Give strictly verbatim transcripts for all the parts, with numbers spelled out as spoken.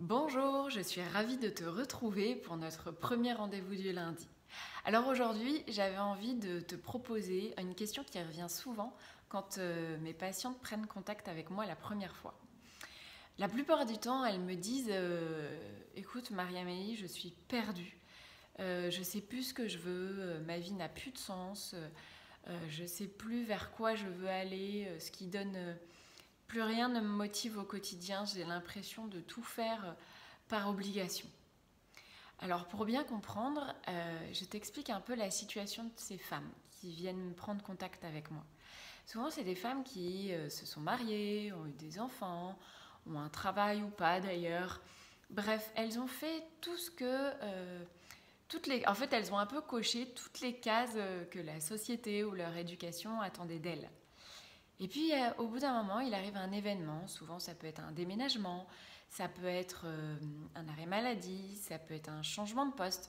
Bonjour, je suis ravie de te retrouver pour notre premier rendez-vous du lundi. Alors aujourd'hui, j'avais envie de te proposer une question qui revient souvent quand euh, mes patientes prennent contact avec moi la première fois. La plupart du temps, elles me disent euh, écoute Marie-Amélie, je suis perdue. Euh, je sais plus ce que je veux, euh, ma vie n'a plus de sens, euh, euh, je sais plus vers quoi je veux aller, euh, ce qui donne... euh, plus rien ne me motive au quotidien, j'ai l'impression de tout faire euh, par obligation. Alors pour bien comprendre, euh, je t'explique un peu la situation de ces femmes qui viennent prendre contact avec moi. Souvent c'est des femmes qui euh, se sont mariées, ont eu des enfants, ont un travail ou pas d'ailleurs. Bref, elles ont fait tout ce que... euh, toutes les... En fait, elles ont un peu coché toutes les cases euh, que la société ou leur éducation attendait d'elles. Et puis, euh, au bout d'un moment, il arrive un événement. Souvent, ça peut être un déménagement, ça peut être euh, un arrêt maladie, ça peut être un changement de poste.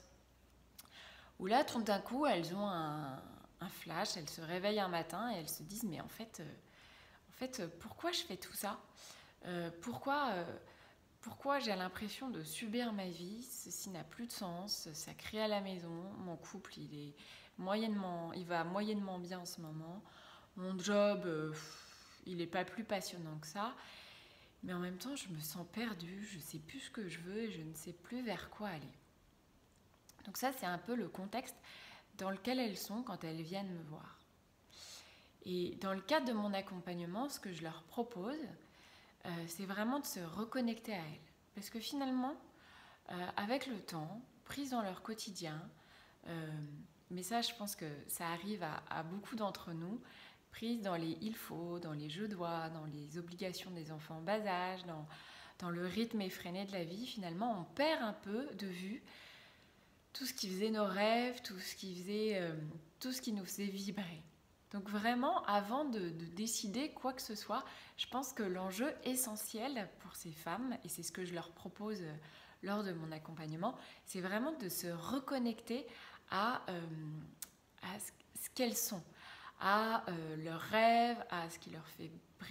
Où là, tout d'un coup, elles ont un, un flash, elles se réveillent un matin et elles se disent mais en fait, euh, en fait, euh, pourquoi je fais tout ça? Euh, Pourquoi, euh, pourquoi j'ai l'impression de subir ma vie? Ceci n'a plus de sens. Ça crie à la maison. Mon couple, il est moyennement, il va moyennement bien en ce moment. Mon job, euh, il n'est pas plus passionnant que ça. Mais en même temps, je me sens perdue, je ne sais plus ce que je veux et je ne sais plus vers quoi aller. Donc ça, c'est un peu le contexte dans lequel elles sont quand elles viennent me voir. Et dans le cadre de mon accompagnement, ce que je leur propose, euh, c'est vraiment de se reconnecter à elles. Parce que finalement, euh, avec le temps, prises dans leur quotidien, euh, mais ça, je pense que ça arrive à, à beaucoup d'entre nous, prise dans les il faut, dans les je dois, dans les obligations des enfants en bas âge, dans, dans le rythme effréné de la vie, finalement, on perd un peu de vue tout ce qui faisait nos rêves, tout ce qui faisait, euh, tout ce qui nous faisait vibrer. Donc vraiment, avant de, de décider quoi que ce soit, je pense que l'enjeu essentiel pour ces femmes, et c'est ce que je leur propose euh, lors de mon accompagnement, c'est vraiment de se reconnecter à, euh, à ce, ce qu'elles sont, à euh, leurs rêves, à ce qui leur fait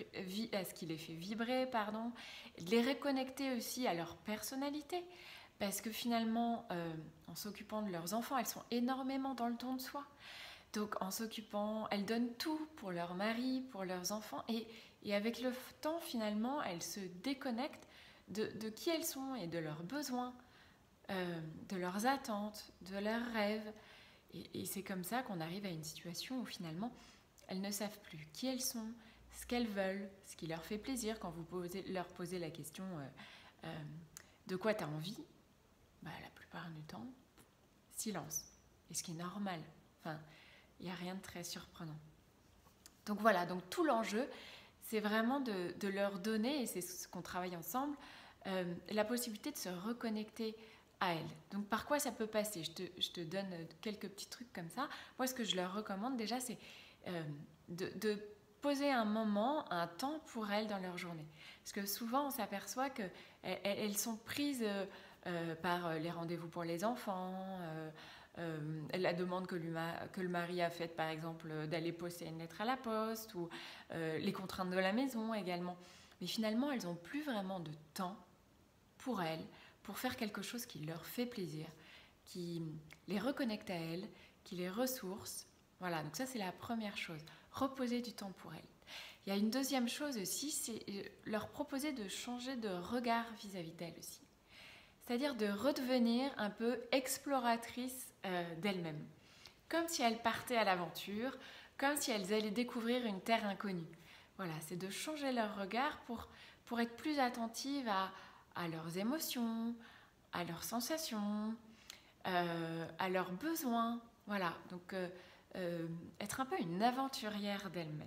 à ce qui les fait vibrer, pardon, de les reconnecter aussi à leur personnalité, parce que finalement, euh, en s'occupant de leurs enfants, elles sont énormément dans le don de soi. Donc en s'occupant, elles donnent tout pour leur mari, pour leurs enfants, et, et avec le temps, finalement, elles se déconnectent de, de qui elles sont et de leurs besoins, euh, de leurs attentes, de leurs rêves. Et, et c'est comme ça qu'on arrive à une situation où finalement, elles ne savent plus qui elles sont, ce qu'elles veulent, ce qui leur fait plaisir. Quand vous posez, leur posez la question euh, euh, de quoi tu as envie, bah, la plupart du temps, silence. Et ce qui est normal. Enfin, il n'y a rien de très surprenant. Donc voilà, donc tout l'enjeu, c'est vraiment de, de leur donner, et c'est ce qu'on travaille ensemble, euh, la possibilité de se reconnecter à elles. Donc par quoi ça peut passer? Je te, je te donne quelques petits trucs comme ça. Moi, ce que je leur recommande déjà, c'est euh, de, de poser un moment, un temps pour elles dans leur journée. Parce que souvent, on s'aperçoit qu'elles elles sont prises euh, par les rendez-vous pour les enfants, euh, euh, la demande que, lui, que le mari a faite, par exemple, d'aller poster une lettre à la poste, ou euh, les contraintes de la maison également. Mais finalement, elles n'ont plus vraiment de temps pour elles, pour faire quelque chose qui leur fait plaisir, qui les reconnecte à elles, qui les ressource. Voilà, donc ça c'est la première chose, reposer du temps pour elles. Il y a une deuxième chose aussi, c'est leur proposer de changer de regard vis-à-vis d'elles aussi. C'est-à-dire de redevenir un peu exploratrices euh, d'elles-mêmes. Comme si elles partaient à l'aventure, comme si elles allaient découvrir une terre inconnue. Voilà, c'est de changer leur regard pour, pour être plus attentives à, à leurs émotions, à leurs sensations, euh, à leurs besoins. Voilà, donc euh, euh, être un peu une aventurière d'elle-même.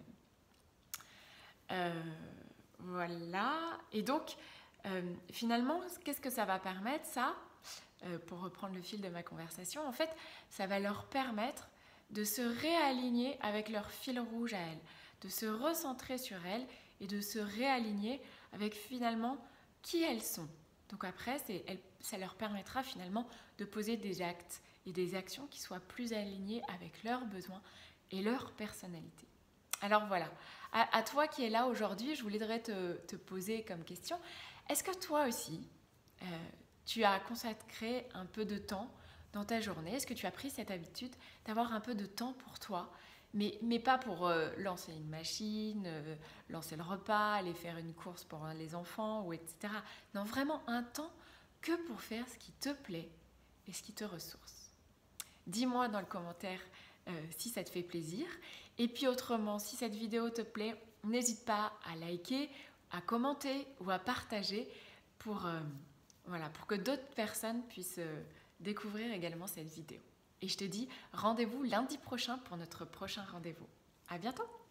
Euh, voilà, et donc euh, finalement, qu'est-ce que ça va permettre, ça euh, pour reprendre le fil de ma conversation, en fait, ça va leur permettre de se réaligner avec leur fil rouge à elles, de se recentrer sur elles et de se réaligner avec finalement qui elles sont. Donc après, c'est, elles, ça leur permettra finalement de poser des actes et des actions qui soient plus alignés avec leurs besoins et leur personnalité. Alors voilà, à, à toi qui es là aujourd'hui, je voudrais te, te poser comme question, est-ce que toi aussi, euh, tu as consacré un peu de temps dans ta journée? Est-ce que tu as pris cette habitude d'avoir un peu de temps pour toi, mais, mais pas pour euh, lancer une machine, euh, lancer le repas, aller faire une course pour euh, les enfants, ou et cetera. Non, vraiment un temps que pour faire ce qui te plaît et ce qui te ressource. Dis-moi dans le commentaire euh, si ça te fait plaisir. Et puis autrement, si cette vidéo te plaît, n'hésite pas à liker, à commenter ou à partager pour, euh, voilà, pour que d'autres personnes puissent euh, découvrir également cette vidéo. Et je te dis rendez-vous lundi prochain pour notre prochain rendez-vous. À bientôt!